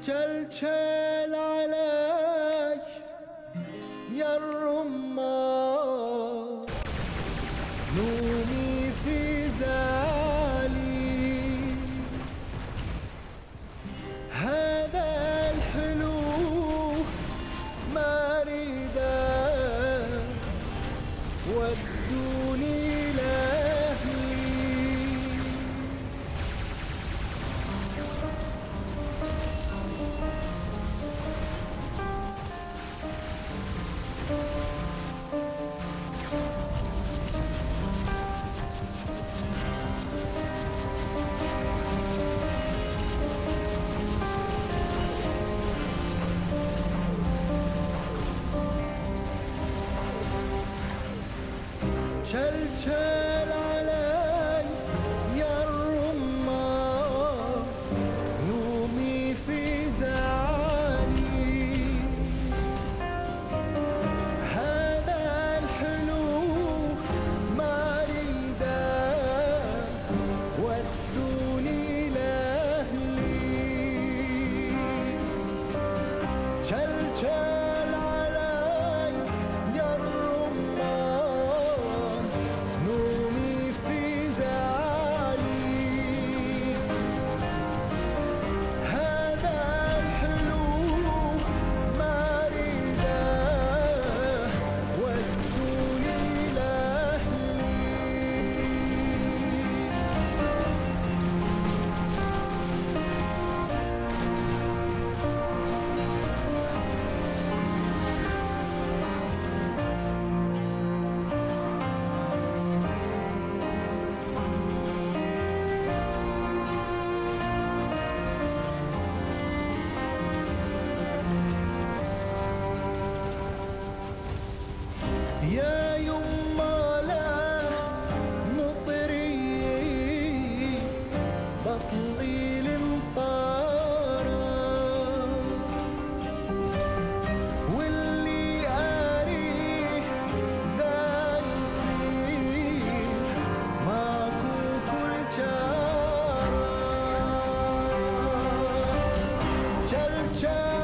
جلجل علي يا الرمان، نومي في زعلي. هذا الحلو ما أريده، ودوني لأهلي. جلجل علي يا الرمان، نومي في زعلي. هذا الحلو ما أريده، ودوني لأهلي. جلجل علي يا الرمان، نومي في زعلي. هذا الحلو ما أريده، ودوني لأهلي. يا يما لا مطري بطلي المطارة، واللي أريح دا يصير ماكو كل جارة. جلجل